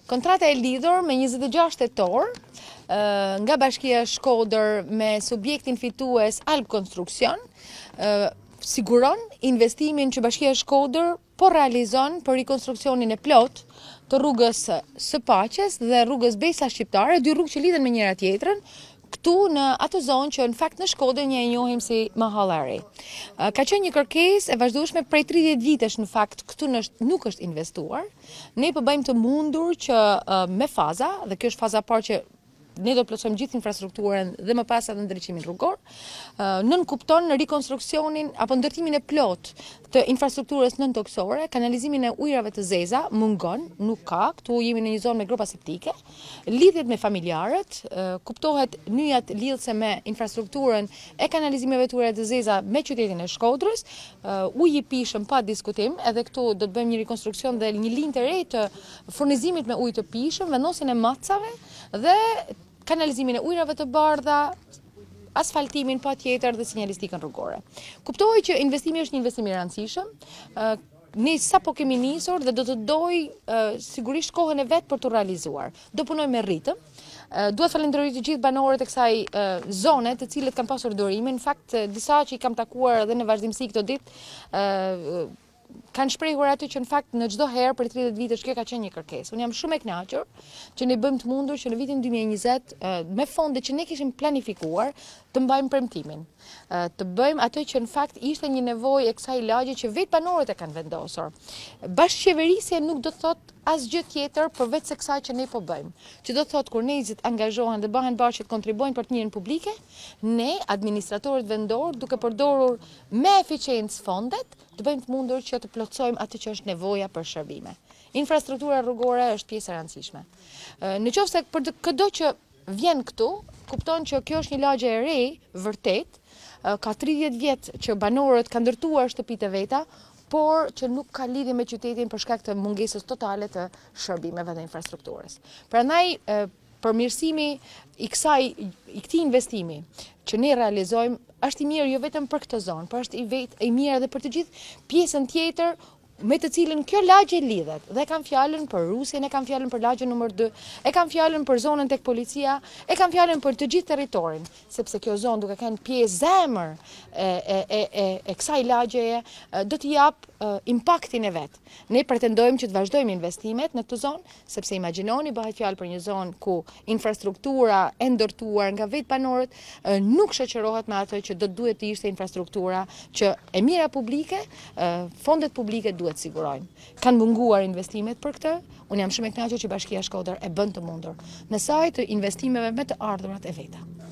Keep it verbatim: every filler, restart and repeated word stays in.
Kontrata e lidhur me njëzet e gjashtë tetor nga Bashkia e Shkodër me subjektin fitues Alp Konstruksion siguron investimin që Bashkia e Shkodër po realizon për rikonstruksionin e plot të rrugës së Paqes dhe rrugës Besa Shqiptare, dy rrugë që lidhen me njëra tjetrën, këtu në atë zonë që në fakt në Shkodër një e njohim si Mahallari. Ka qenë një kërkesë e vazhdueshme prej tridhjetë vitesh në fakt këtu nuk është investuar. Ne po bëjmë të mundur që me faza, dhe kjo është faza parë që ne do të plotësojmë gjithë infrastrukturën dhe më pas edhe ndriçimin rrugor, nënkupton rikonstruksionin apo ndërtimin e plot të infrastrukturës nëntoksore, kanalizimin e ujrave të zeza mungon, nuk ka, këtu jemi në një zonë me gropa septike, lidhjet me familjarët, kuptohet nyjat lidhse me infrastrukturën e kanalizimeve të ujrave të zeza me qytetin e Shkodrës, uji i pishëm pa diskutim, edhe këtu do të bëjmë një rikonstruksion dhe një linjë të re të furnizimit me ujë të pishëm, vendosjen e macave dhe kanalizimin e ujrave të bardha, asfaltimin pa tjetër dhe sinjalistikën rrugore. Kuptohej që investimi është një investim i rëndësishëm, ne sa po kemi nisur dhe do të doj sigurisht kohën e vetë për të realizuar. Do punoj me ritëm. Duhet falenderoj të gjithë banorët e kësaj zone të cilët kanë pasur dorime. Në fakt, disa që i kam takuar edhe në vazhdimsi këto ditë, kanë shprehur aty që në fakt në çdo herë për tridhjetë vitesh kjo ka qenë një kërkesë. Unë jam shumë e kënaqur që ne bëjmë të mundur që në vitin dy mijë e njëzet me fonde që ne kishim planifikuar të mbajmë premtimin. Të bëjmë atë që në fakt ishte një nevojë e kësaj lagje që vetë banorët e kanë vendosur. Bashkëqeverisja nuk do të thotë asgjë tjetër përveç se kësaj që ne po bëjmë. Që do të thotë kur njerëzit angazhohen dhe bëhen bashkë të kontribuojnë për të mirën publike, ne administratorët vendor duke përdorur me eficiencë fondet, të bëjmë të mundur që të plotësojmë atë që është nevoja për shërbime. Infrastruktura rrugore është pjesë e rëndësishme. Në qoftë se për çdo që vjen këtu, kupton që kjo është një lagje e re, vërtet, ka tridhjetë vjet që banorët kanë ndërtuar shtëpitë e veta, por që nuk ka lidhje me qytetin për shkak të mungesës totale të shërbimeve dhe infrastrukturës. Prandaj, përmirësimi i kësaj i këtij investimi që ne realizojmë është i mirë jo vetëm për këtë zonë, por është i vetë i mirë edhe për të gjithë pjesën tjetër me të cilën kjo lagje lidhet. Dhe kam fjalën për Rusjen, e kam fjalën për lagjen numër dy, e kam fjalën për zonën tek policia, e kam fjalën për të gjithë territorin, sepse kjo zonë duke qenë pjesë zemër e e e e, e kësaj lagjeje do të jap impaktin e vet. Ne pretendojmë që të vazhdojmë investimet në këtë zonë, sepse imagjinoni bëhet fjalë për një zonë ku infrastruktura e ndërtuar nga vetë banorët nuk shoqërohet me atë që do duhet të ishte infrastruktura që e mira publike, fondet publike duhet sigurojnë. Kanë munguar investimet për këtë, unë jam shumë e kënaqur që Bashkia e Shkodër e bën të mundur në saj të investimeve me të ardhurat e veta.